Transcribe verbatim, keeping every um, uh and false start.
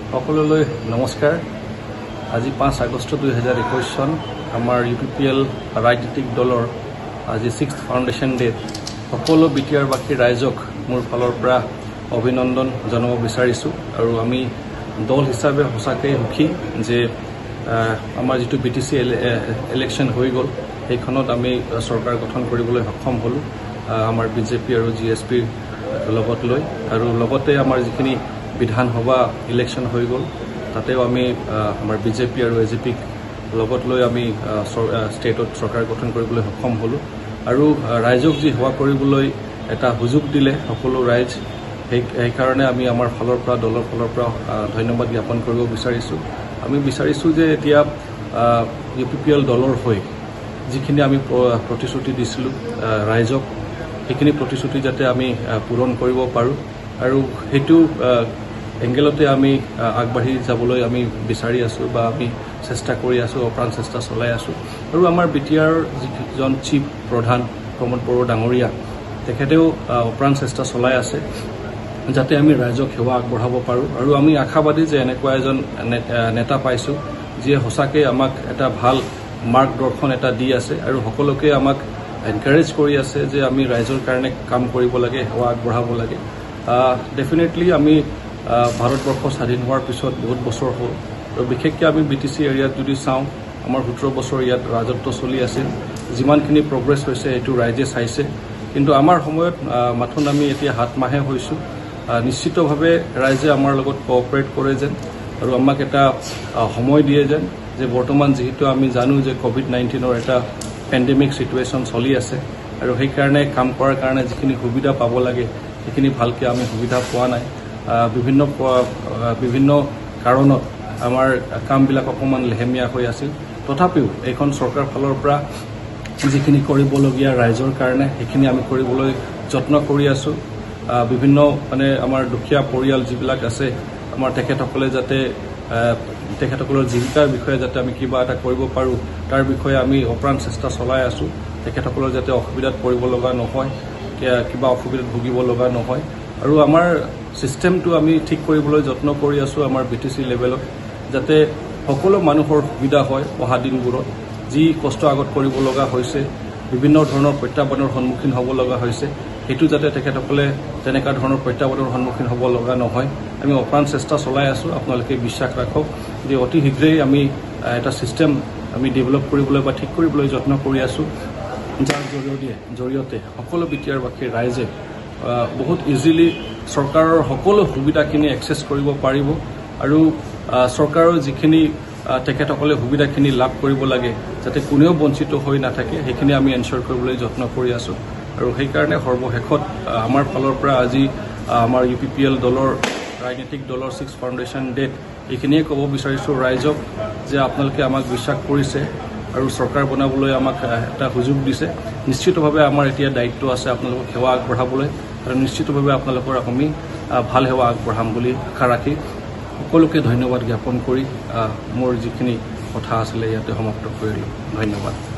সকলোলৈ নমস্কাৰ। আজি পাঁচ আগষ্ট দুই হাজাৰ একৈশ চন আমাৰ ইউ পি পি এল ৰাজনৈতিক দলৰ আজি ছিক্স ফাউণ্ডেশ্যন ডেত সকলো বিটিআৰবাসী ৰাইজক মোৰ ফালৰ পৰা অভিনন্দন জনাব বিচাৰিছোঁ। আৰু আমি দল হিচাপে সঁচাকৈ সুখী যে আমাৰ যিটো বি টি চি ইলেকশ্যন হৈ গ'ল সেইখনত আমি চৰকাৰ গঠন কৰিবলৈ সক্ষম হ'লোঁ আমাৰ বিজেপি আৰু জি এছ পিৰ লগত লৈ। আৰু লগতে আমাৰ যিখিনি বিধানসভা ইলেকশ্যন হৈ গ'ল তাতেও আমি আমাৰ বিজেপি আৰু এ জি পিক লগত লৈ আমি ষ্টেটত চৰকাৰ গঠন কৰিবলৈ সক্ষম হ'লোঁ। আৰু ৰাইজক যি সেৱা কৰিবলৈ এটা সুযোগ দিলে সকলো ৰাইজ, সেই সেইকাৰণে আমি আমাৰ ফালৰ পৰা দলৰ ফালৰ পৰা ধন্যবাদ জ্ঞাপন কৰিব বিচাৰিছোঁ। আমি বিচাৰিছোঁ যে এতিয়া ইউ পি পি এল দলৰ হৈ যিখিনি আমি প্ৰতিশ্ৰুতি দিছিলোঁ ৰাইজক, সেইখিনি প্ৰতিশ্ৰুতি যাতে আমি পূৰণ কৰিব পাৰোঁ আৰু সেইটো এংগেলতে আমি আগবাঢ়ি যাবলৈ আমি বিচাৰি আছোঁ বা আমি চেষ্টা কৰি আছোঁ, অপ্ৰাণ চেষ্টা চলাই আছোঁ। আৰু আমাৰ বি টি আৰ যিজন চিফ প্ৰধান প্ৰমোদ বড়ো ডাঙৰীয়া, তেখেতেও অপ্ৰাণ চেষ্টা চলাই আছে যাতে আমি ৰাইজক সেৱা আগবঢ়াব পাৰোঁ। আৰু আমি আশাবাদী যে এনেকুৱা এজন নেতা পাইছোঁ যিয়ে সঁচাকৈ আমাক এটা ভাল মাৰ্গদৰ্শন এটা দি আছে আৰু সকলোকে আমাক এনকাৰেজ কৰি আছে যে আমি ৰাইজৰ কাৰণে কাম কৰিব লাগে, সেৱা আগবঢ়াব লাগে। ডেফিনেটলি আমি ভাৰতবৰ্ষ স্বাধীন হোৱাৰ পিছত বহুত বছৰ হ'ল আৰু বিশেষকৈ আমি বি টি চি এৰিয়াত যদি চাওঁ আমাৰ সোতৰ বছৰ ইয়াত ৰাজত্ব চলি আছিল। যিমানখিনি প্ৰগ্ৰেছ হৈছে সেইটো ৰাইজে চাইছে, কিন্তু আমাৰ সময়ত মাথোন আমি এতিয়া সাত মাহে হৈছোঁ। নিশ্চিতভাৱে ৰাইজে আমাৰ লগত কোঅপাৰেট কৰে যেন আৰু আমাক এটা সময় দিয়ে যেন, যে বৰ্তমান যিহেতু আমি জানো যে ক'ভিড নাইণ্টিনৰ এটা পেণ্ডেমিক চিটুৱেশ্যন চলি আছে আৰু সেইকাৰণে কাম কৰাৰ কাৰণে যিখিনি সুবিধা পাব লাগে সেইখিনি ভালকৈ আমি সুবিধা পোৱা নাই। বিভিন্ন বিভিন্ন কাৰণত আমাৰ কামবিলাক অকণমান লেহেমীয়া হৈ আছিল। তথাপিও এইখন চৰকাৰ ফালৰ পৰা যিখিনি কৰিবলগীয়া ৰাইজৰ কাৰণে সেইখিনি আমি কৰিবলৈ যত্ন কৰি আছোঁ। বিভিন্ন মানে আমাৰ দুখীয়া পৰিয়াল যিবিলাক আছে আমাৰ, তেখেতসকলে যাতে তেখেতসকলৰ জীৱিকাৰ বিষয়ে যাতে আমি কিবা এটা কৰিব পাৰোঁ তাৰ বিষয়ে আমি অপ্ৰাণ চেষ্টা চলাই আছোঁ। তেখেতসকলৰ যাতে অসুবিধাত পৰিব লগা নহয়, কিবা অসুবিধাত ভুগিব লগা নহয়। আৰু আমাৰ ছিষ্টেমটো আমি ঠিক কৰিবলৈ যত্ন কৰি আছোঁ আমাৰ বি টি চি লেভেলত, যাতে সকলো মানুহৰ সুবিধা হয়। অহা দিনবোৰত যি কষ্ট আগত কৰিব লগা হৈছে, বিভিন্ন ধৰণৰ প্ৰত্যাহ্বানৰ সন্মুখীন হ'ব লগা হৈছে, সেইটো যাতে তেখেতসকলে তেনেকুৱা ধৰণৰ প্ৰত্যাহ্বানৰ সন্মুখীন হ'ব লগা নহয়। আমি অপ্ৰাণ চেষ্টা চলাই আছোঁ। আপোনালোকে বিশ্বাস ৰাখক যে অতি শীঘ্ৰেই আমি এটা ছিষ্টেম আমি ডেভেলপ কৰিবলৈ বা ঠিক কৰিবলৈ যত্ন কৰি আছোঁ, যাৰ জৰিয়তে জৰিয়তে সকলো বিটিআৰবাসীৰ ৰাইজে বহুত ইজিলি চৰকাৰৰ সকলো সুবিধাখিনি একচেছ কৰিব পাৰিব আৰু চৰকাৰৰ যিখিনি তেখেতসকলে সুবিধাখিনি লাভ কৰিব লাগে যাতে কোনেও বঞ্চিত হৈ নাথাকে, সেইখিনি আমি এনশ্যোৰ কৰিবলৈ যত্ন কৰি আছোঁ। আৰু সেইকাৰণে সৰ্বশেষত আমাৰ ফালৰ পৰা আজি আমাৰ ইউ পি পি এল দলৰ ৰাজনৈতিক দলৰ ছিক্স ফাউণ্ডেশ্যন ডেত এইখিনিয়ে ক'ব বিচাৰিছোঁ ৰাইজক যে আপোনালোকে আমাক বিশ্বাস কৰিছে আৰু চৰকাৰ বনাবলৈ আমাক এটা সুযোগ দিছে। নিশ্চিতভাৱে আমাৰ এতিয়া দায়িত্ব আছে আপোনালোকক সেৱা আগবঢ়াবলৈ আৰু নিশ্চিতভাৱে আপোনালোকৰ আমি ভাল সেৱা আগবঢ়াম বুলি আশা ৰাখি সকলোকে ধন্যবাদ জ্ঞাপন কৰি মোৰ যিখিনি কথা আছিলে ইয়াতে সমাপ্ত কৰিলোঁ। ধন্যবাদ।